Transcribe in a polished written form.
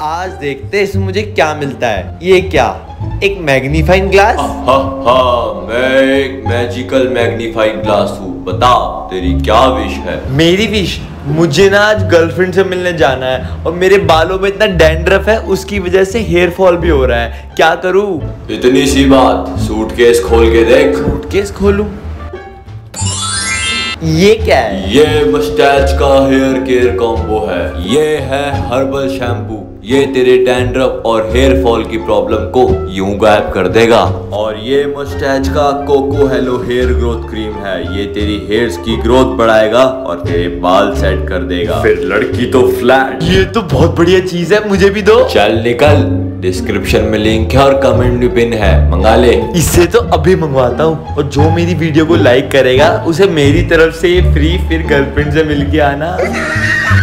आज देखते हैं इसमें मुझे क्या मिलता है। ये क्या, एक मैग्नीफाइंग ग्लास? मैं एक मैजिकल मैग्नीफाइंग ग्लास हूँ। बता तेरी क्या विश है? मेरी विश, मुझे ना आज गर्लफ्रेंड से मिलने जाना है और मेरे बालों में इतना डैंड्रफ है, उसकी वजह से हेयर फॉल भी हो रहा है। क्या करूँ? इतनी सी बात, सूटकेस खोल के देख। सूटकेस खोलूं? ये क्या है? ये मस्टैच का हेयर केयर कॉम्बो है। ये है हर्बल शैम्पू। ये तेरे डैंड्रफ और हेयर फॉल की प्रॉब्लम को यूं गायब कर देगा। और ये मस्टैच का coco hello hair growth cream है। ये तेरी हेयर्स की ग्रोथ बढ़ाएगा और तेरे बाल सेट कर देगा। फिर लड़की तो फ्लैट। ये तो बहुत बढ़िया चीज है, मुझे भी दो। चल निकल, डिस्क्रिप्शन में लिंक है और कमेंट में पिन है, मंगा ले। इससे तो अभी मंगवाता हूँ, और जो मेरी वीडियो को लाइक करेगा उसे मेरी तरफ से ये फ्री। फिर गर्लफ्रेंड से मिलके आना।